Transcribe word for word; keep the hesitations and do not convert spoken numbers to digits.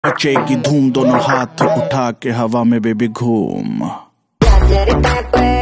मचेगी धूम, दोनों हाथ उठा के हवा में बेबी घूम।